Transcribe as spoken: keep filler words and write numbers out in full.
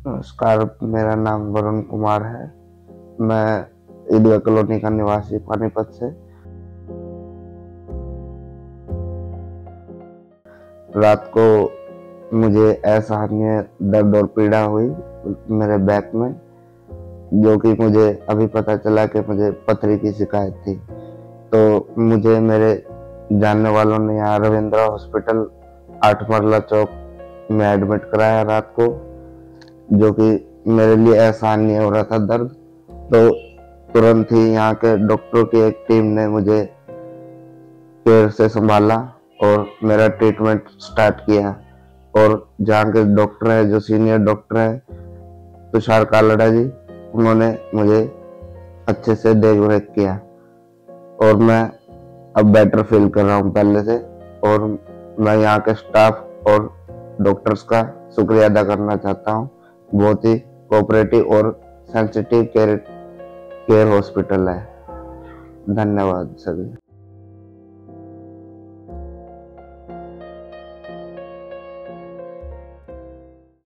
नमस्कार, मेरा नाम वरुण कुमार है। मैं ईदगाह कॉलोनी का निवासी पानीपत से। रात को मुझे असहनीय दर्द और पीड़ा हुई मेरे बैक में, जो कि मुझे अभी पता चला कि मुझे पथरी की शिकायत थी। तो मुझे मेरे जानने वालों ने यहाँ रविंद्रा हॉस्पिटल आठ मरला चौक में एडमिट कराया रात को, जो कि मेरे लिए आसान नहीं हो रहा था दर्द। तो तुरंत ही यहाँ के डॉक्टरों की एक टीम ने मुझे केयर से संभाला और मेरा ट्रीटमेंट स्टार्ट किया। और जहाँ के डॉक्टर है, जो सीनियर डॉक्टर है तुषार कालड़ा जी, उन्होंने मुझे अच्छे से देख रेख किया और मैं अब बेटर फील कर रहा हूँ पहले से। और मैं यहाँ के स्टाफ और डॉक्टर्स का शुक्रिया अदा करना चाहता हूँ। बहुत ही कोऑपरेटिव और सेंसिटिव केयर केयर हॉस्पिटल है। धन्यवाद सभी।